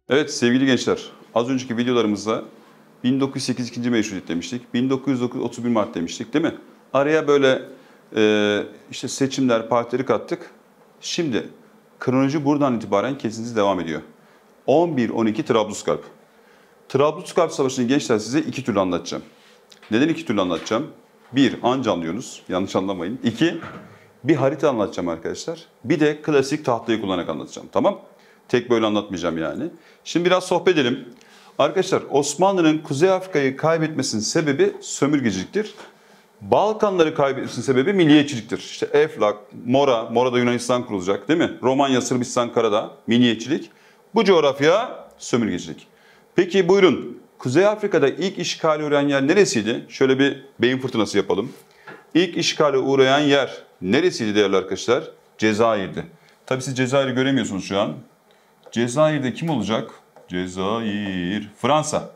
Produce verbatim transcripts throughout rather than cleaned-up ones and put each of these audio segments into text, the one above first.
Evet sevgili gençler, az önceki videolarımızda bin dokuz yüz sekiz ikinci meşrutiyet demiştik, bin dokuz yüz dokuz otuz bir Mart demiştik değil mi? Araya böyle e, işte seçimler, partileri kattık. Şimdi kronoloji buradan itibaren kesintisiz devam ediyor. on bir on iki Trablusgarp. Trablusgarp Savaşı'nı gençler size iki türlü anlatacağım. Neden iki türlü anlatacağım? Bir, anca anlıyorsunuz, yanlış anlamayın. İki, bir harita anlatacağım arkadaşlar. Bir de klasik tahtayı kullanarak anlatacağım, tamam? Tek böyle anlatmayacağım yani. Şimdi biraz sohbet edelim. Arkadaşlar Osmanlı'nın Kuzey Afrika'yı kaybetmesinin sebebi sömürgeciliktir. Balkanları kaybetmesinin sebebi milliyetçiliktir. İşte Eflak, Mora, Mora'da Yunanistan kurulacak değil mi? Romanya, Sırbistan, Karadağ, milliyetçilik. Bu coğrafya sömürgecilik. Peki buyurun. Kuzey Afrika'da ilk işgale uğrayan yer neresiydi? Şöyle bir beyin fırtınası yapalım. İlk işgale uğrayan yer neresiydi değerli arkadaşlar? Cezayir'di. Tabii siz Cezayir'i göremiyorsunuz şu an. Cezayir'de kim olacak? Cezayir, Fransa.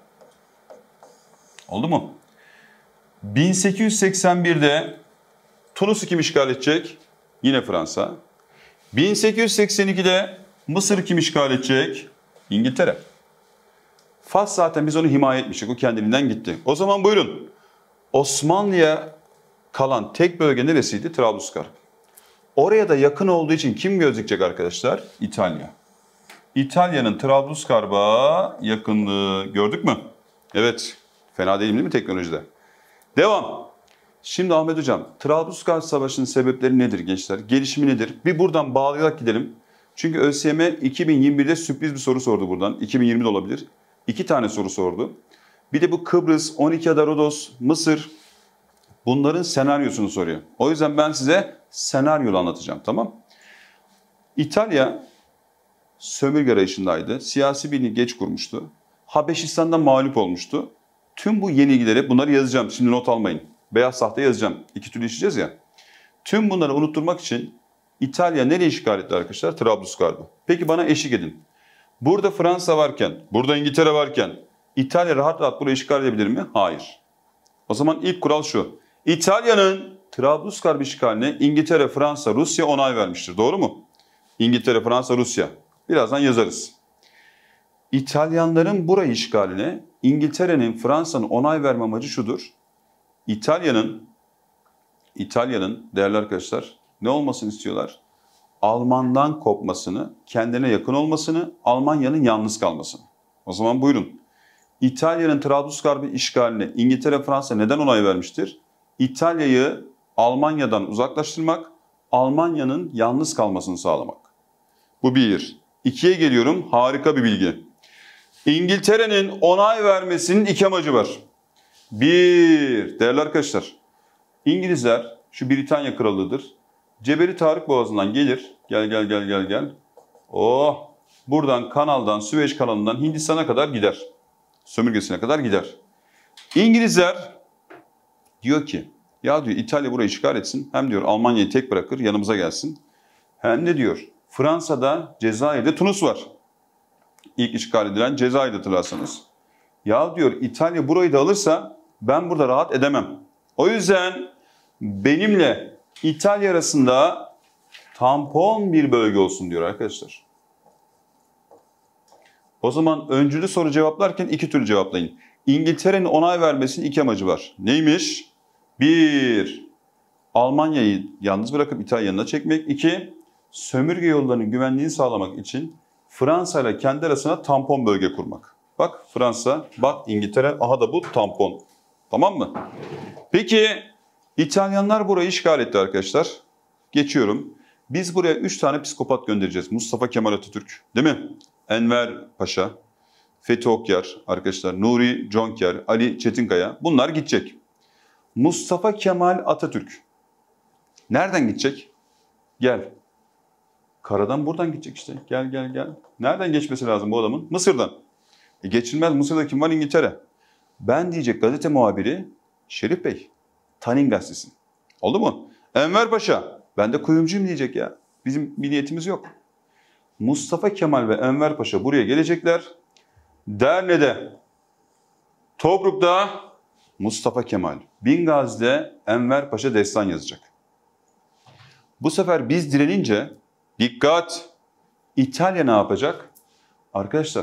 Oldu mu? bin sekiz yüz seksen bir'de Tunus'u kim işgal edecek? Yine Fransa. bin sekiz yüz seksen iki'de Mısır'ı kim işgal edecek? İngiltere. Fas zaten biz onu himaye etmiştik. O kendiliğinden gitti. O zaman buyurun. Osmanlı'ya kalan tek bölge neresiydi? Trablusgarp. Oraya da yakın olduğu için kim gözükecek arkadaşlar? İtalya. İtalya'nın Trablusgarp'a yakınlığı gördük mü? Evet. Fena değil, değil mi teknolojide? Devam. Şimdi Ahmet Hocam, Trablusgarp Savaşı'nın sebepleri nedir gençler? Gelişimi nedir? Bir buradan bağlayarak gidelim. Çünkü ÖSYM iki bin yirmi bir'de sürpriz bir soru sordu buradan. iki bin yirmi'de olabilir. İki tane soru sordu. Bir de bu Kıbrıs, on iki Ada Rodos, Mısır, bunların senaryosunu soruyor. O yüzden ben size senaryolu anlatacağım, tamam? İtalya sömürge arayışındaydı. Siyasi birini geç kurmuştu. Habeşistan'dan mağlup olmuştu. Tüm bu yenilgileri, bunları yazacağım. Şimdi not almayın. Beyaz tahta yazacağım. İki türlü işleyeceğiz ya. Tüm bunları unutturmak için İtalya nereye işgal etti arkadaşlar? Trablusgarp'ı. Peki bana eşlik edin. Burada Fransa varken, burada İngiltere varken İtalya rahat rahat burayı işgal edebilir mi? Hayır. O zaman ilk kural şu. İtalya'nın Trablusgarp işgaline İngiltere, Fransa, Rusya onay vermiştir. Doğru mu? İngiltere, Fransa, Rusya. Birazdan yazarız. İtalyanların burayı işgaline İngiltere'nin, Fransa'nın onay verme amacı şudur. İtalya'nın, İtalya'nın değerli arkadaşlar ne olmasını istiyorlar? Alman'dan kopmasını, kendine yakın olmasını, Almanya'nın yalnız kalmasını. O zaman buyurun. İtalya'nın Trablusgarp'ı işgaline İngiltere, Fransa neden onay vermiştir? İtalya'yı Almanya'dan uzaklaştırmak, Almanya'nın yalnız kalmasını sağlamak. Bu bir. İkiye geliyorum. Harika bir bilgi. İngiltere'nin onay vermesinin iki amacı var. Bir, değerli arkadaşlar, İngilizler, şu Britanya Krallığı'dır. Cebeli Tarık Boğazı'ndan gelir. Gel gel gel gel gel. Oh, buradan kanaldan, Süveyş kanalından Hindistan'a kadar gider. Sömürgesine kadar gider. İngilizler diyor ki, ya diyor İtalya burayı işgal etsin. Hem diyor Almanya'yı tek bırakır, yanımıza gelsin. Hem de diyor Fransa'da, Cezayir'de Tunus var. İlk işgal edilen Cezayir'de hatırlarsanız. Ya diyor İtalya burayı da alırsa ben burada rahat edemem. O yüzden benimle İtalya arasında tampon bir bölge olsun diyor arkadaşlar. O zaman öncülü soru cevaplarken iki türlü cevaplayın. İngiltere'nin onay vermesinin iki amacı var. Neymiş? Bir, Almanya'yı yalnız bırakıp İtalya'nın yanına çekmek. İki, sömürge yollarının güvenliğini sağlamak için Fransa ile kendi arasına tampon bölge kurmak. Bak Fransa, bak İngiltere, aha da bu tampon. Tamam mı? Peki İtalyanlar burayı işgal etti arkadaşlar. Geçiyorum. Biz buraya üç tane psikopat göndereceğiz. Mustafa Kemal Atatürk, değil mi? Enver Paşa, Fethi Okyar arkadaşlar, Nuri Conker, Ali Çetinkaya. Bunlar gidecek. Mustafa Kemal Atatürk nereden gidecek? Gel. Karadan buradan gidecek işte. Gel gel gel. Nereden geçmesi lazım bu adamın? Mısır'dan. E geçilmez. Mısır'da kim var? İngiltere. Ben diyecek gazete muhabiri Şerif Bey. Tanin gazetesi. Oldu mu? Enver Paşa. Ben de kuyumcuyum diyecek ya. Bizim bir niyetimiz yok. Mustafa Kemal ve Enver Paşa buraya gelecekler. Derne'de, Tobruk'ta Mustafa Kemal, Bingazi'de Enver Paşa destan yazacak. Bu sefer biz direnince dikkat, İtalya ne yapacak? Arkadaşlar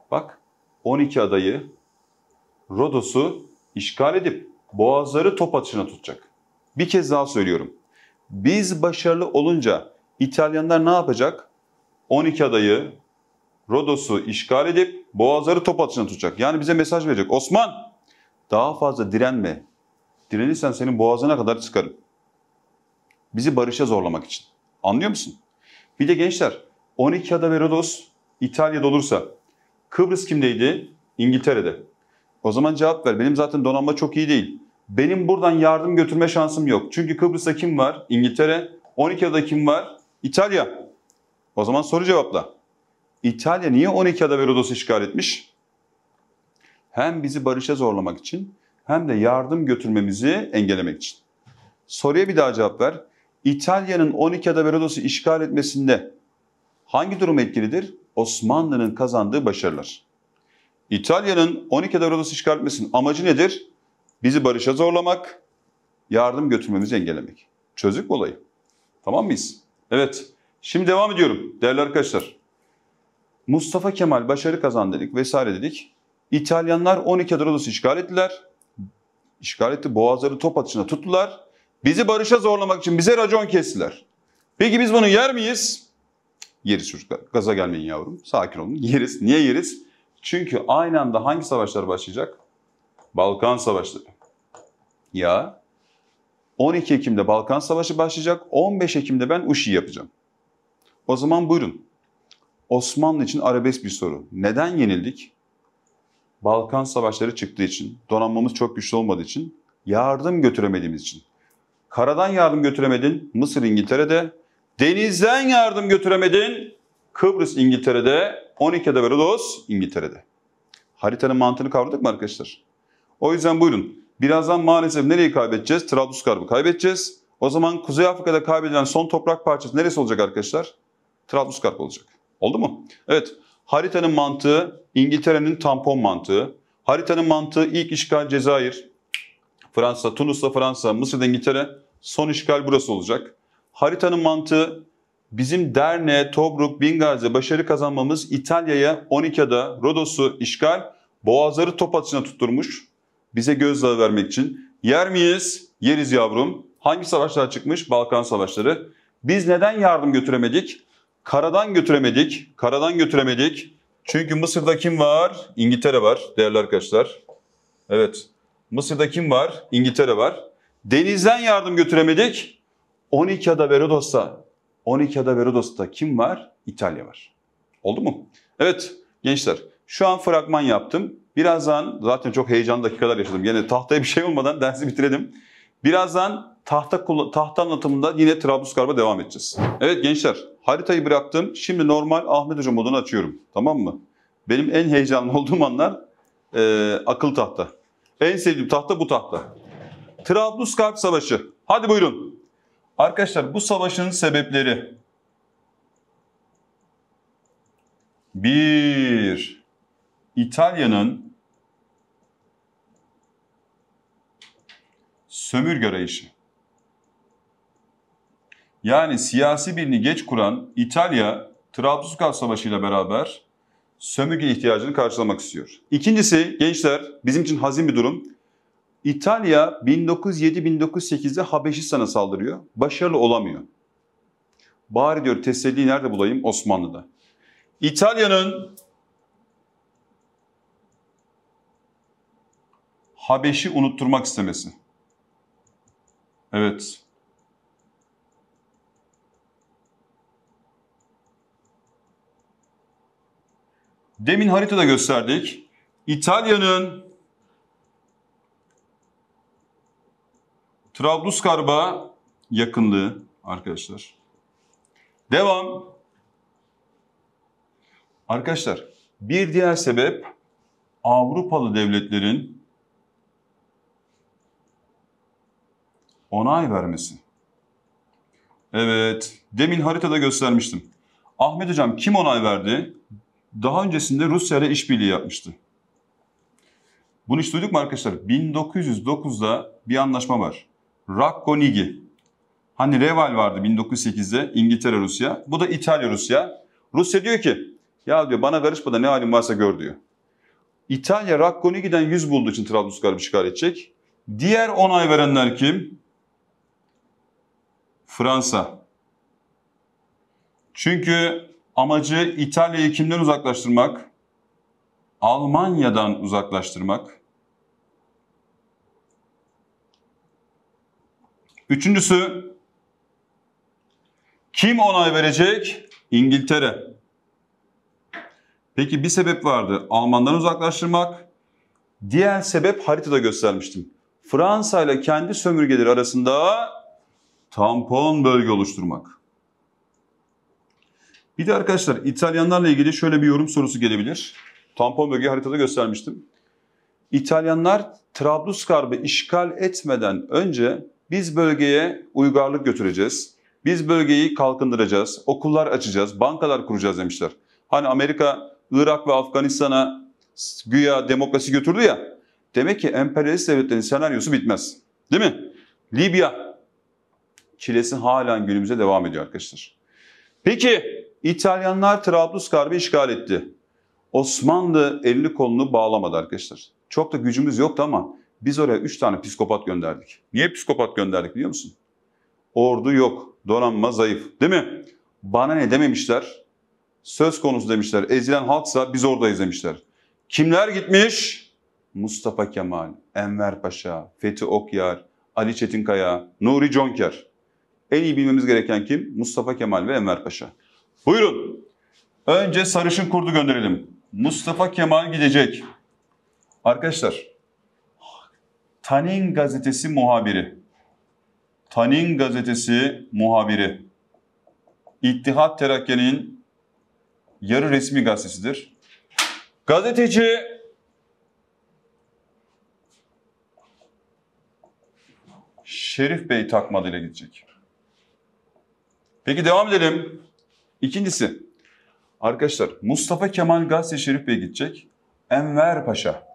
Bak on iki adayı Rodos'u işgal edip boğazları top atışına tutacak. Bir kez daha söylüyorum. Biz başarılı olunca İtalyanlar ne yapacak? on iki adayı Rodos'u işgal edip boğazları top atışına tutacak. Yani bize mesaj verecek. Osman daha fazla direnme. Direnirsen senin boğazına kadar çıkarım. Bizi barışa zorlamak için. Anlıyor musun? Bir de gençler on iki ada ve Rodos İtalya'da olursa Kıbrıs kimdeydi? İngiltere'de. O zaman cevap ver. Benim zaten donanma çok iyi değil. Benim buradan yardım götürme şansım yok. Çünkü Kıbrıs'ta kim var? İngiltere. on iki adada kim var? İtalya. O zaman soru cevapla. İtalya niye on iki ada ve Rodos'u işgal etmiş? Hem bizi barışa zorlamak için hem de yardım götürmemizi engellemek için. Soruya bir daha cevap ver. İtalya'nın on iki ada ve Rodos'u işgal etmesinde hangi durum etkilidir? Osmanlı'nın kazandığı başarılar. İtalya'nın on iki ada ve Rodos'u işgal etmesinin amacı nedir? Bizi barışa zorlamak, yardım götürmemizi engellemek. Çözdük mü olayı? Tamam mıyız? Evet. Şimdi devam ediyorum değerli arkadaşlar. Mustafa Kemal başarı kazandı dedik vesaire dedik. İtalyanlar on iki ada Rodos'u işgal ettiler. İşgal etti, boğazları top atışına tuttular. Bizi barışa zorlamak için bize racon kestiler. Peki biz bunu yer miyiz? Yeriz çocuklar. Gaza gelmeyin yavrum. Sakin olun. Yeriz. Niye yeriz? Çünkü aynı anda hangi savaşlar başlayacak? Balkan Savaşları. Ya on iki Ekim'de Balkan Savaşı başlayacak. on beş Ekim'de ben U Ş İ yapacağım. O zaman buyurun. Osmanlı için arabesk bir soru. Neden yenildik? Balkan Savaşları çıktığı için, donanmamız çok güçlü olmadığı için, yardım götüremediğimiz için. Karadan yardım götüremedin, Mısır İngiltere'de. Denizden yardım götüremedin, Kıbrıs İngiltere'de. on iki ada ve Rodos İngiltere'de. Haritanın mantığını kavradık mı arkadaşlar? O yüzden buyurun. Birazdan maalesef nereyi kaybedeceğiz? Trablusgarp'ı kaybedeceğiz. O zaman Kuzey Afrika'da kaybedilen son toprak parçası neresi olacak arkadaşlar? Trablusgarp olacak. Oldu mu? Evet. Haritanın mantığı İngiltere'nin tampon mantığı. Haritanın mantığı ilk işgal Cezayir, Fransa, Tunus'ta Fransa, Mısır'da İngiltere. Son işgal burası olacak. Haritanın mantığı bizim Derne, Tobruk, Bingazi başarı kazanmamız İtalya'ya on iki ada Rodos'u işgal, boğazları top atışına tutturmuş. Bize gözdağı vermek için. Yer miyiz? Yeriz yavrum. Hangi savaşlar çıkmış? Balkan Savaşları. Biz neden yardım götüremedik? Karadan götüremedik. Karadan götüremedik. Çünkü Mısır'da kim var? İngiltere var değerli arkadaşlar. Evet. Mısır'da kim var? İngiltere var. Denizden yardım götüremedik. on iki ada ve Rodos'ta. on iki ada ve Rodos'ta kim var? İtalya var. Oldu mu? Evet gençler. Şu an fragman yaptım. Birazdan zaten çok heyecanlı dakikalar yaşadım. Yine tahtaya bir şey olmadan dersi bitirelim. Birazdan tahta, tahta anlatımında yine Trablusgarp'a devam edeceğiz. Evet gençler, haritayı bıraktım. Şimdi normal Ahmet Hoca modunu açıyorum. Tamam mı? Benim en heyecanlı olduğum anlar e, akıl tahta. En sevdiğim tahta bu tahta. Trablusgarp Savaşı. Hadi buyurun. Arkadaşlar bu savaşın sebepleri. Bir, İtalya'nın sömürge arayışı. Yani siyasi birini geç kuran İtalya, Trablusgarp Savaşı ile beraber sömürge ihtiyacını karşılamak istiyor. İkincisi gençler, bizim için hazin bir durum. İtalya bin dokuz yüz yedi bin dokuz yüz sekizde Habeşistan'a saldırıyor. Başarılı olamıyor. Bari diyor teselliyi nerede bulayım? Osmanlı'da. İtalya'nın Habeş'i unutturmak istemesi. Evet. Demin haritada gösterdik. İtalya'nın Trablusgarp'a yakınlığı arkadaşlar. Devam. Arkadaşlar bir diğer sebep Avrupalı devletlerin onay vermesi. Evet, demin haritada göstermiştim. Ahmet Hocam kim onay verdi? Daha öncesinde Rusya ile işbirliği yapmıştı. Bunu hiç duyduk mu arkadaşlar? bin dokuz yüz dokuzda bir anlaşma var. Racconigi. Hani Reval vardı bin dokuz yüz sekizde İngiltere Rusya. Bu da İtalya Rusya. Rusya diyor ki Ya diyor bana karışma da ne halin varsa gör diyor. İtalya Racconi'den yüz bulduğu için Trablusgarp'ı işgal edecek. Diğer onay verenler kim? Fransa. Çünkü amacı İtalya'yı kimden uzaklaştırmak? Almanya'dan uzaklaştırmak. Üçüncüsü, kim onay verecek? İngiltere. Peki bir sebep vardı. Almandan uzaklaştırmak. Diğer sebep haritada göstermiştim. Fransa ile kendi sömürgeleri arasında tampon bölge oluşturmak. Bir de arkadaşlar İtalyanlarla ilgili şöyle bir yorum sorusu gelebilir. Tampon bölgeyi haritada göstermiştim. İtalyanlar Trablusgarp'ı işgal etmeden önce biz bölgeye uygarlık götüreceğiz. Biz bölgeyi kalkındıracağız, okullar açacağız, bankalar kuracağız demişler. Hani Amerika, Irak ve Afganistan'a güya demokrasi götürdü ya. Demek ki emperyalist devletlerin senaryosu bitmez. Değil mi? Libya çilesi halen günümüze devam ediyor arkadaşlar. Peki İtalyanlar Trablusgarp'ı işgal etti. Osmanlı elini kolunu bağlamadı arkadaşlar. Çok da gücümüz yoktu ama biz oraya üç tane psikopat gönderdik. Niye psikopat gönderdik biliyor musun? Ordu yok, donanma zayıf, değil mi? Bana ne dememişler? Söz konusu demişler. Ezilen halksa biz oradayız demişler. Kimler gitmiş? Mustafa Kemal, Enver Paşa, Fethi Okyar, Ali Çetinkaya, Nuri Conker. En iyi bilmemiz gereken kim? Mustafa Kemal ve Enver Paşa. Buyurun. Önce sarışın kurdu gönderelim. Mustafa Kemal gidecek. Arkadaşlar, Tanin gazetesi muhabiri. Tanin gazetesi muhabiri. İttihat Terakki'nin yarı resmi gazetesidir. Gazeteci Şerif Bey takma adıyla gidecek. Peki devam edelim. İkincisi, arkadaşlar Mustafa Kemal Gazze Şerif Bey gidecek. Enver Paşa.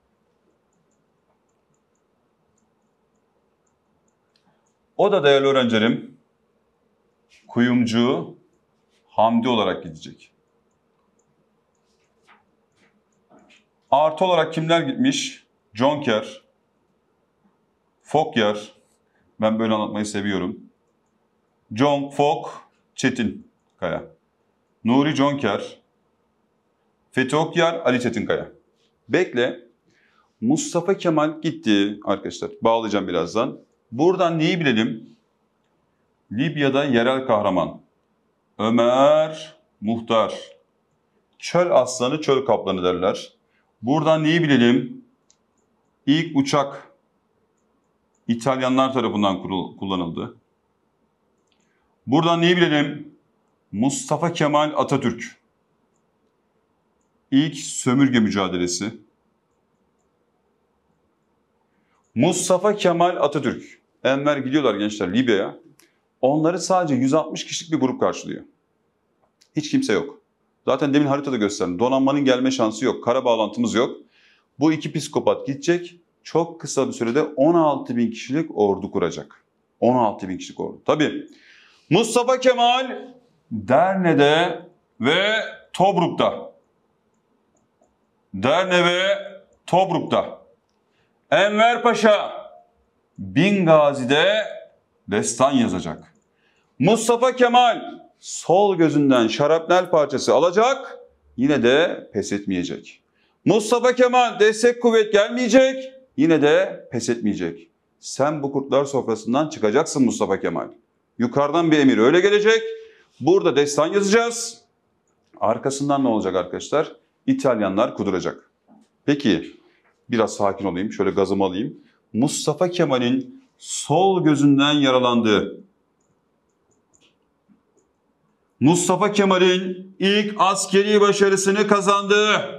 O da değerli öğrencilerim kuyumcu Hamdi olarak gidecek. Artı olarak kimler gitmiş? Conker, Fokyar. Ben böyle anlatmayı seviyorum. John Fok, Çetinkaya. Nuri Conker, Fethi Okyar, Ali Çetinkaya. Bekle. Mustafa Kemal gitti arkadaşlar. Bağlayacağım birazdan. Buradan neyi bilelim? Libya'da yerel kahraman. Ömer Muhtar. Çöl aslanı, çöl kaplanı derler. Buradan neyi bilelim? İlk uçak İtalyanlar tarafından kullanıldı. Buradan neyi bilelim? Mustafa Kemal Atatürk. İlk sömürge mücadelesi. Mustafa Kemal Atatürk. Enver gidiyorlar gençler Libya'ya. Onları sadece yüz altmış kişilik bir grup karşılıyor. Hiç kimse yok. Zaten demin haritada gösterdim. Donanmanın gelme şansı yok. Kara bağlantımız yok. Bu iki psikopat gidecek. Çok kısa bir sürede on altı bin kişilik ordu kuracak. on altı bin kişilik ordu. Tabii Mustafa Kemal Derne'de ve Tobruk'ta. Derne ve Tobruk'ta. Enver Paşa Bingazi'de destan yazacak. Mustafa Kemal sol gözünden şarapnel parçası alacak, yine de pes etmeyecek. Mustafa Kemal destek kuvvet gelmeyecek, yine de pes etmeyecek. Sen bu kurtlar sofrasından çıkacaksın Mustafa Kemal. Yukarıdan bir emir öyle gelecek. Burada destan yazacağız. Arkasından ne olacak arkadaşlar? İtalyanlar kuduracak. Peki biraz sakin olayım. Şöyle gazımı alayım. Mustafa Kemal'in sol gözünden yaralandığı, Mustafa Kemal'in ilk askeri başarısını kazandığı.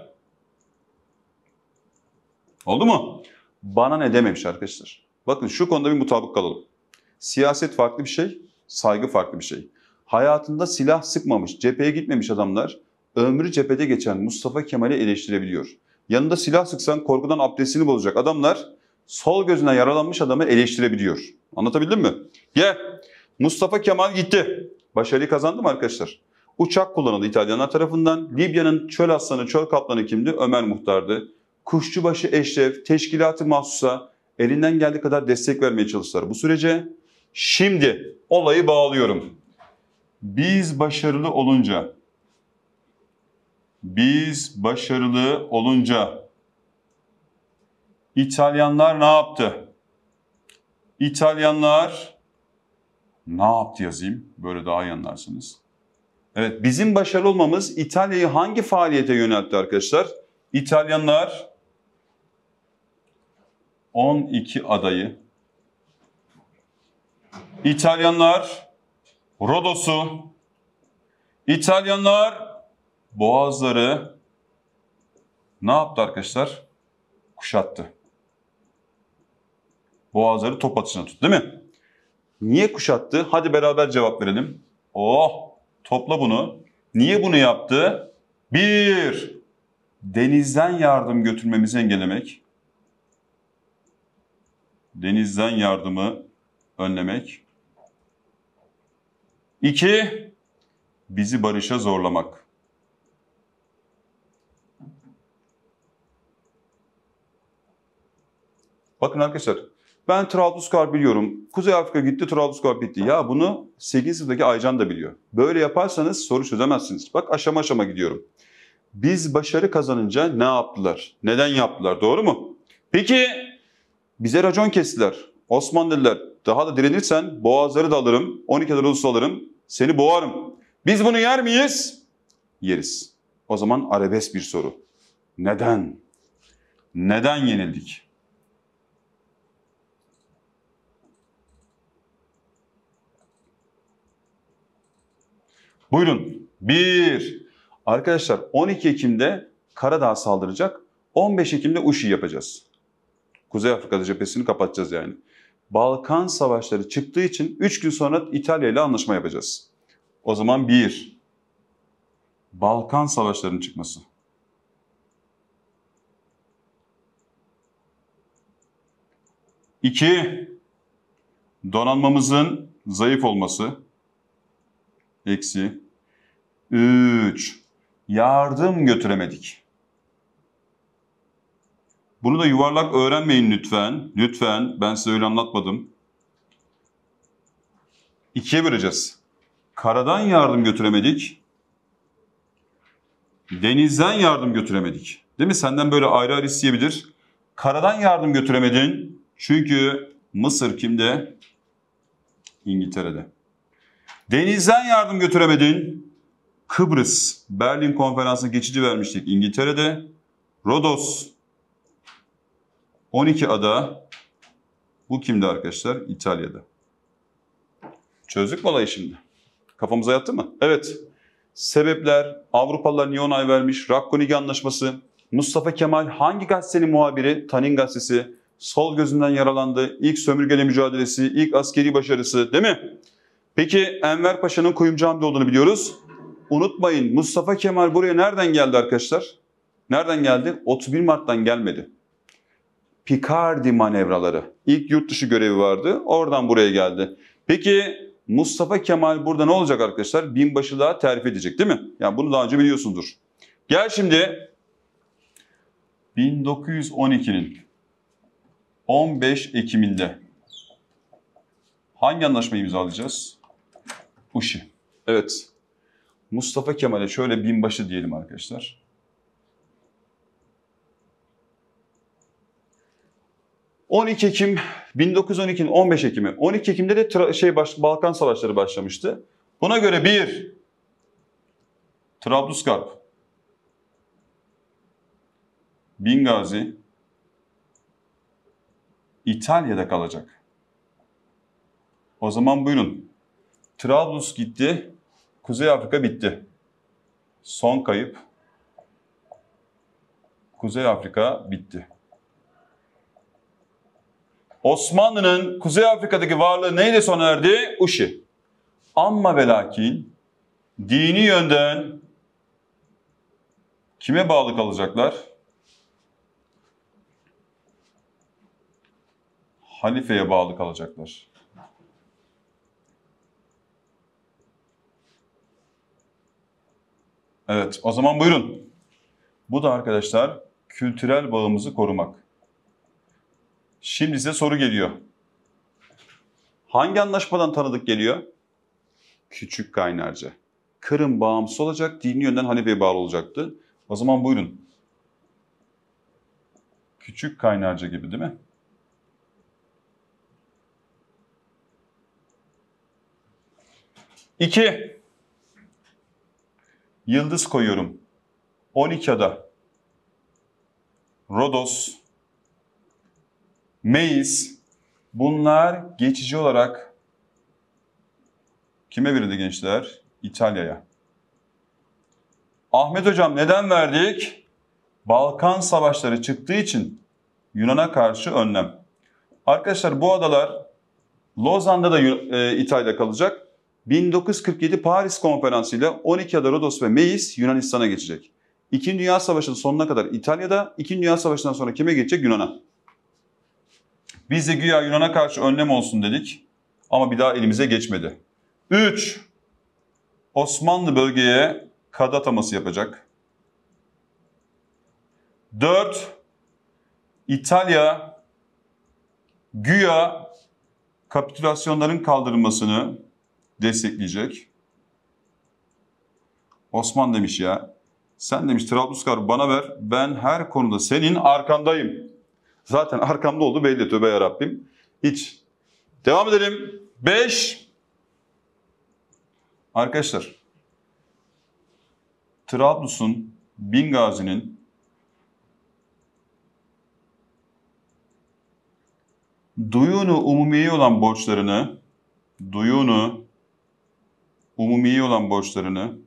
Oldu mu? Bana ne dememiş arkadaşlar. Bakın şu konuda bir mutabık kalalım. Siyaset farklı bir şey, saygı farklı bir şey. Hayatında silah sıkmamış, cepheye gitmemiş adamlar ömrü cephede geçen Mustafa Kemal'i eleştirebiliyor. Yanında silah sıksan korkudan abdestini bozacak adamlar sol gözüne yaralanmış adamı eleştirebiliyor. Anlatabildim mi? Gel. Mustafa Kemal gitti. Başarıyı kazandı mı arkadaşlar? Uçak kullanıldı İtalyanlar tarafından. Libya'nın çöl aslanı, çöl kaplanı kimdi? Ömer Muhtar'dı. Kuşçubaşı Eşref, teşkilat-ı mahsusa elinden geldiği kadar destek vermeye çalıştılar bu sürece. Şimdi olayı bağlıyorum. Biz başarılı olunca, biz başarılı olunca İtalyanlar ne yaptı? İtalyanlar ne yaptı yazayım? Böyle daha iyi anlarsınız. Evet, bizim başarılı olmamız İtalya'yı hangi faaliyete yöneltti arkadaşlar? İtalyanlar on iki adayı, İtalyanlar Rodos'u, İtalyanlar Boğazları ne yaptı arkadaşlar? Kuşattı. Boğazları top atışına tuttu değil mi? Niye kuşattı? Hadi beraber cevap verelim. Oh, topla bunu. Niye bunu yaptı? Bir, denizden yardım götürmemizi engellemek. Denizden yardımı önlemek. İki, bizi barışa zorlamak. Bakın arkadaşlar, ben Trablusgarp biliyorum. Kuzey Afrika gitti, Trablusgarp bitti. Ya bunu sekizinci sınıftaki Aycan da biliyor. Böyle yaparsanız soru çözemezsiniz. Bak aşama aşama gidiyorum. Biz başarı kazanınca ne yaptılar? Neden yaptılar? Doğru mu? Peki bize racon kestiler. Osmanlılar daha da direnirsen boğazları da alırım, on iki Rodos'u da alırım, seni boğarım. Biz bunu yer miyiz? Yeriz. O zaman arabesk bir soru. Neden? Neden yenildik? Buyurun. Bir. Arkadaşlar on iki Ekim'de Karadağ saldıracak. on beş Ekim'de Uşi yapacağız. Kuzey Afrika'da cephesini kapatacağız yani. Balkan savaşları çıktığı için üç gün sonra İtalya ile anlaşma yapacağız. O zaman bir. Balkan savaşlarının çıkması. İki. Donanmamızın zayıf olması. Eksi. Üç. Yardım götüremedik. Bunu da yuvarlak öğrenmeyin lütfen. Lütfen. Ben size öyle anlatmadım. İkiye böleceğiz. Karadan yardım götüremedik. Denizden yardım götüremedik. Değil mi? Senden böyle ayrı ayrı isteyebilir. Karadan yardım götüremedin. Çünkü Mısır kimde? İngiltere'de. Denizden yardım götüremedin. Kıbrıs, Berlin Konferansı'na geçici vermiştik İngiltere'de. Rodos, on iki ada. Bu kimdi arkadaşlar? İtalya'da. Çözdük mü olayı şimdi? Kafamıza yattı mı? Evet. Sebepler, Avrupalılar niye onay vermiş? Rakkonigi Anlaşması. Mustafa Kemal hangi gazetenin muhabiri? Tanin Gazetesi. Sol gözünden yaralandı. İlk sömürgeyle mücadelesi, ilk askeri başarısı değil mi? Peki Enver Paşa'nın Kuyumcu Hamdi olduğunu biliyoruz. Unutmayın Mustafa Kemal buraya nereden geldi arkadaşlar? Nereden geldi? otuz bir Mart'tan gelmedi. Picardy manevraları. İlk yurt dışı görevi vardı. Oradan buraya geldi. Peki Mustafa Kemal burada ne olacak arkadaşlar? Binbaşılığa terfi edecek değil mi? Yani bunu daha önce biliyorsundur. Gel şimdi bin dokuz yüz on ikinin on beş Ekim'inde hangi anlaşmayı imzalayacağız? Uşi. Evet. Mustafa Kemal'e şöyle binbaşı diyelim arkadaşlar. on iki Ekim bin dokuz yüz on ikinin on beş Ekim'i. on iki Ekim'de de şey baş, Balkan Savaşları başlamıştı. Buna göre bir Trablusgarp, Bingazi İtalya'da kalacak. O zaman buyurun. Trablus gitti, Kuzey Afrika bitti. Son kayıp Kuzey Afrika bitti. Osmanlı'nın Kuzey Afrika'daki varlığı neyle sona erdi? Uşi. Amma ve lakin dini yönden kime bağlı kalacaklar? Halifeye bağlı kalacaklar. Evet, o zaman buyurun. Bu da arkadaşlar kültürel bağımızı korumak. Şimdi size soru geliyor. Hangi anlaşmadan tanıdık geliyor? Küçük Kaynarca. Kırım bağımsız olacak, dini yönden Hanefi'ye bağlı olacaktı. O zaman buyurun. Küçük Kaynarca gibi değil mi? İki. Yıldız koyuyorum. on iki ada. Rodos. Meis. Bunlar geçici olarak kime verildi gençler? İtalya'ya. Ahmet Hocam neden verdik? Balkan Savaşları çıktığı için Yunan'a karşı önlem. Arkadaşlar bu adalar Lozan'da da e, İtalya kalacak. bin dokuz yüz kırk yedi Paris Konferansı ile on iki ada Rodos ve Meis Yunanistan'a geçecek. İkinci Dünya Savaşı'nın sonuna kadar İtalya'da, İkinci Dünya Savaşı'ndan sonra kime geçecek? Yunan'a. Biz de güya Yunan'a karşı önlem olsun dedik ama bir daha elimize geçmedi. üç. Osmanlı bölgeye kadı ataması yapacak. dört. İtalya güya kapitülasyonların kaldırılmasını destekleyecek. Osman demiş ya, sen demiş Trablusgarp'ı bana ver, ben her konuda senin arkandayım. Zaten arkamda oldu belli, tövbe yarabbim. Hiç. Devam edelim. beş. Arkadaşlar, Trablus'un, Bingazi'nin duyunu umumiye olan borçlarını, duyunu umumiye olan borçlarını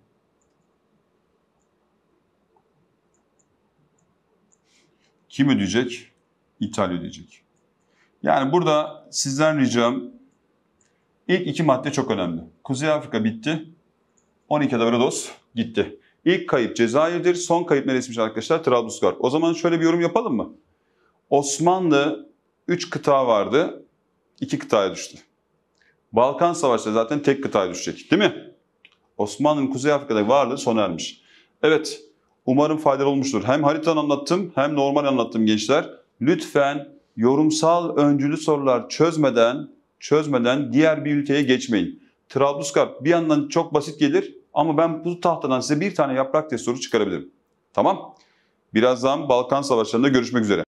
kim ödeyecek? İtalya ödeyecek. Yani burada sizden ricam, ilk iki madde çok önemli. Kuzey Afrika bitti. on iki ada Rodos gitti. İlk kayıp Cezayir'dir. Son kayıp neresiymiş arkadaşlar? Trablusgarp. O zaman şöyle bir yorum yapalım mı? Osmanlı üç kıta vardı. iki kıtaya düştü. Balkan Savaşları zaten tek kıtaya düşecek. Değil mi? Osmanlı'nın Kuzey Afrika'da varlığı sona ermiş. Evet. Umarım faydalı olmuştur. Hem haritanı anlattım hem normal anlattım gençler. Lütfen yorumsal öncülü sorular çözmeden çözmeden diğer bir ülkeye geçmeyin. Trablusgarp bir yandan çok basit gelir ama ben bu tahtadan size bir tane yaprak test soru çıkarabilirim. Tamam? Birazdan Balkan Savaşları'nda görüşmek üzere.